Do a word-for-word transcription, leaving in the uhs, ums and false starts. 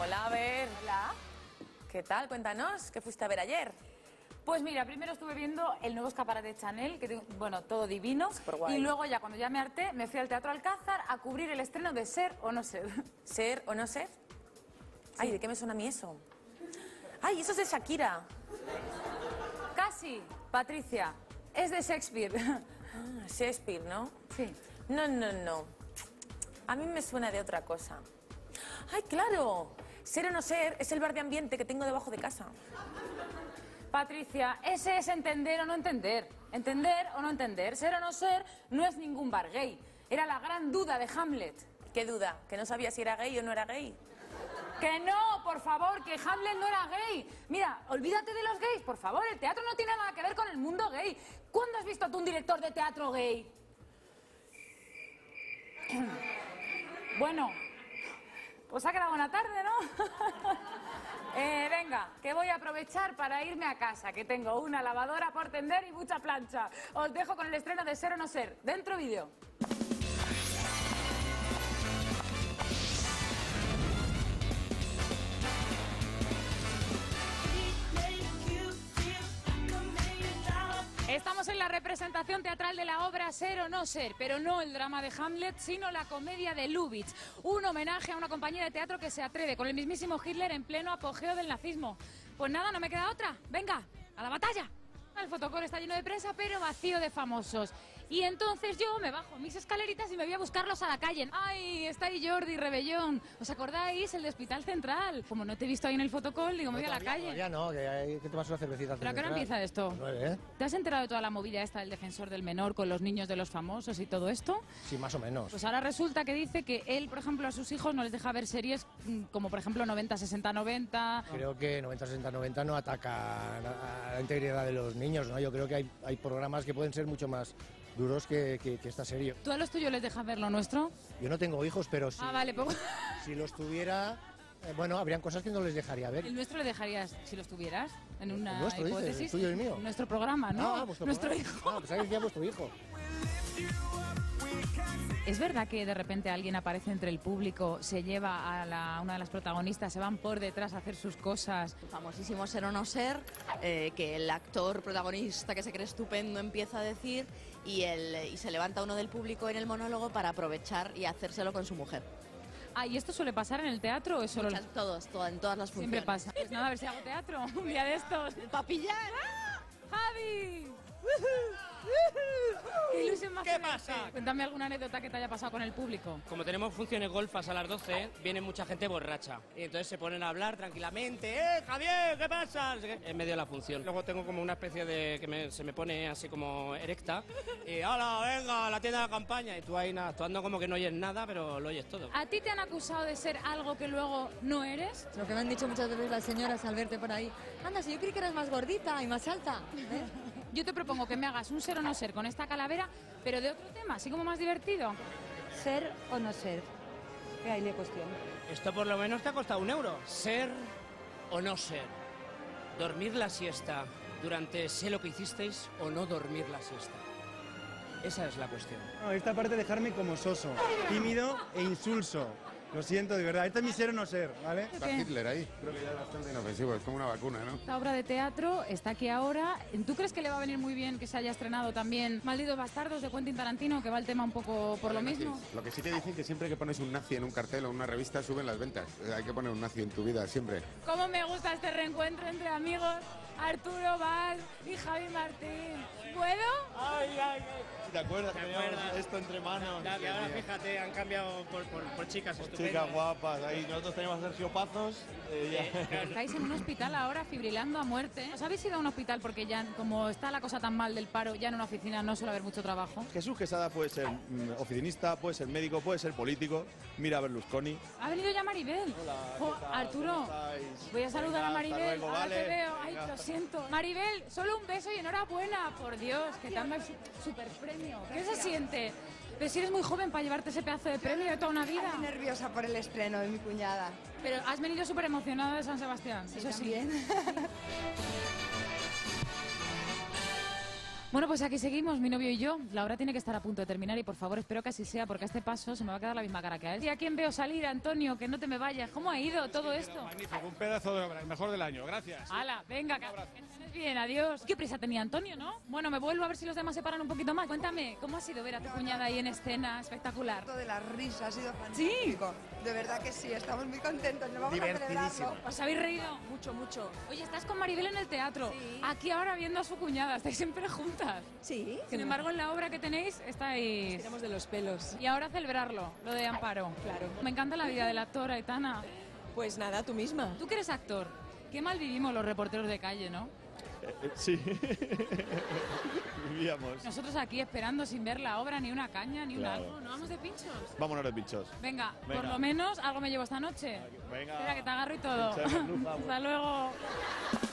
Hola, a ver. Hola. ¿Qué tal? Cuéntanos, ¿qué fuiste a ver ayer? Pues mira, primero estuve viendo el nuevo escaparate de Chanel, que tengo- bueno, todo divino. Superguay. Y luego ya cuando ya me harté, me fui al Teatro Alcázar a cubrir el estreno de Ser o No Ser. ¿Ser o no ser? Ay, ¿de qué me suena a mí eso? Ay, eso es de Shakira. Casi, Patricia. Es de Shakespeare. Ah, Shakespeare, ¿no? Sí. No, no, no. A mí me suena de otra cosa. ¡Ay, claro! Ser o no ser es el bar de ambiente que tengo debajo de casa. Patricia, ese es entender o no entender. Entender o no entender. Ser o no ser no es ningún bar gay. Era la gran duda de Hamlet. ¿Qué duda? ¿Que no sabía si era gay o no era gay? Que no, por favor, que Hamlet no era gay. Mira, olvídate de los gays, por favor. El teatro no tiene nada que ver con el mundo gay. ¿Cuándo has visto tú un director de teatro gay? Bueno, pues ha quedado buena tarde, ¿no? eh, venga, que voy a aprovechar para irme a casa, que tengo una lavadora por tender y mucha plancha. Os dejo con el estreno de Ser o No Ser. Dentro vídeo. Estamos en la representación teatral de la obra Ser o No Ser, pero no el drama de Hamlet, sino la comedia de Lubitsch, un homenaje a una compañía de teatro que se atreve con el mismísimo Hitler en pleno apogeo del nazismo. Pues nada, no me queda otra. Venga, a la batalla. El fotocall está lleno de prensa, pero vacío de famosos. Y entonces yo me bajo mis escaleritas y me voy a buscarlos a la calle. ¡Ay! Está ahí Jordi Rebellón. ¿Os acordáis? El de Hospital Central. Como no te he visto ahí en el fotocall, digo, me voy a la calle. Ya no, que hay que tomarse una cervecita. ¿Pero a qué hora empieza esto? Nueve, ¿eh? ¿Te has enterado de toda la movida esta del defensor del menor con los niños de los famosos y todo esto? Sí, más o menos. Pues ahora resulta que dice que él, por ejemplo, a sus hijos no les deja ver series mm, como, por ejemplo, noventa sesenta noventa. Creo que noventa sesenta noventa no ataca a la integridad de los niños, ¿no? Yo creo que hay, hay programas que pueden ser mucho más duros que, que, que esta serie. ¿Tú a los tuyos les dejas ver lo nuestro? Yo no tengo hijos, pero si, Ah, vale, pues... si los tuviera, eh, bueno, habrían cosas que no les dejaría ver. ¿El nuestro le dejarías si los tuvieras? En una ¿El nuestro, dices? hipótesis. ¿El tuyo y el mío? Nuestro programa, ¿no? Ah, vuestro nuestro programa. hijo. Ah, pues sabes que ya vuestro hijo. ¿Es verdad que de repente alguien aparece entre el público, se lleva a la, una de las protagonistas, se van por detrás a hacer sus cosas? Famosísimo Ser o No Ser, eh, que el actor protagonista que se cree estupendo empieza a decir y, el, y se levanta uno del público en el monólogo para aprovechar y hacérselo con su mujer. Ah, ¿y esto suele pasar en el teatro o es solo...? Muchas, todos, todo, en todas las funciones. Siempre pasa. Pues nada, a ver si hago teatro un día de estos. ¡Papillar! ¡Ah! ¡Javi! ¡Qué ilusión más! ¿Qué que me pasa? hace! Cuéntame alguna anécdota que te haya pasado con el público. Como tenemos funciones golfas a las doce, viene mucha gente borracha. Y entonces se ponen a hablar tranquilamente. ¡Eh, Javier, qué pasa! No sé qué, en medio de la función. Luego tengo como una especie de... que me- se me pone así como erecta. Y ¡hala, venga, a la tienda de la campaña! Y tú ahí nada, actuando como que no oyes nada, pero lo oyes todo. ¿A ti te han acusado de ser algo que luego no eres? Lo que me han dicho muchas veces las señoras al verte por ahí. Anda, si yo creí que eras más gordita y más alta. ¿eh? Yo te propongo que me hagas un ser o no ser con esta calavera, pero de otro tema, así como más divertido. Ser o no ser. ¿Qué hay de cuestión? Esto por lo menos te ha costado un euro. Ser o no ser. Dormir la siesta durante sé lo que hicisteis o no dormir la siesta. Esa es la cuestión. No, esta parte dejarme como soso, tímido e insulso. Lo siento, de verdad. Este es mi ser o no ser, ¿vale? Está Hitler ahí. Creo que ya es bastante inofensivo, es como una vacuna, ¿no? Esta obra de teatro está aquí ahora. ¿Tú crees que le va a venir muy bien que se haya estrenado también Malditos Bastardos de Quentin Tarantino, que va el tema un poco por lo mismo? Lo que sí que dicen que siempre que pones un nazi en un cartel o en una revista suben las ventas. Eh, Hay que poner un nazi en tu vida, siempre. ¿Cómo me gusta este reencuentro entre amigos? Arturo Valls y Javi Martín. ¿Puedo? Ay, ay, ay. ¿Te acuerdas que ¿Te teníamos acuerdas? esto entre manos? Ya, que ahora fíjate, han cambiado por, por, por chicas estupendas. Chicas guapas, ahí nosotros teníamos a Sergio Pazos. eh, ya. Estáis en un hospital ahora fibrilando a muerte. ¿Os habéis ido a un hospital porque ya, como está la cosa tan mal del paro, ya en una oficina no suele haber mucho trabajo? Jesús Quesada puede ser mm, oficinista, puede ser médico, puede ser político. Mira a Berlusconi. Ha venido ya Maribel. Hola, Jo, ¿qué tal? Arturo, ¿Cómo estáis? voy a saludar Venga, a Maribel. hasta luego, Ahora vale. te veo. Ay, Venga. lo siento. Maribel, solo un beso y enhorabuena. Por Dios, que te han dado el super premio. ¿Qué se siente? Pero si eres muy joven para llevarte ese pedazo de premio de toda una vida. Estoy nerviosa por el estreno de mi cuñada. Pero has venido súper emocionada de San Sebastián. Eso sí. también. Bueno, pues aquí seguimos, mi novio y yo. La hora tiene que estar a punto de terminar y por favor espero que así sea, porque a este paso se me va a quedar la misma cara que a él. ¿Y a quién veo salir, Antonio? Que no te me vayas. ¿Cómo ha ido todo esto? Magnífico, un pedazo de obra, el mejor del año. Gracias. Hala, venga, que estés bien, adiós. Qué prisa tenía Antonio, ¿no? Bueno, me vuelvo a ver si los demás se paran un poquito más. Cuéntame, ¿cómo ha sido ver a tu cuñada ahí en escena? Espectacular. De la risa, ha sido fantástico. ¿Sí? De verdad que sí, estamos muy contentos, nos vamos a celebrarlo. ¿Os habéis reído? Mucho, mucho. Oye, estás con Maribel en el teatro. Sí. Aquí ahora viendo a su cuñada, estáis siempre juntas. Sí. Sin embargo, en la obra que tenéis estáis... Tiramos de los pelos. Y ahora celebrarlo, lo de Amparo. Claro. Me encanta la vida del actor, Aitana. Pues nada, tú misma. Tú que eres actor, qué mal vivimos los reporteros de calle, ¿no? Eh, eh, sí, vivíamos. Nosotros aquí esperando sin ver la obra, ni una caña, ni Claro. un algo. ¿No vamos de pinchos? Vámonos de pinchos. Venga, Venga. por lo menos algo me llevo esta noche. Venga. Espera, que te agarro y todo. Pincha, Merluza, Hasta luego.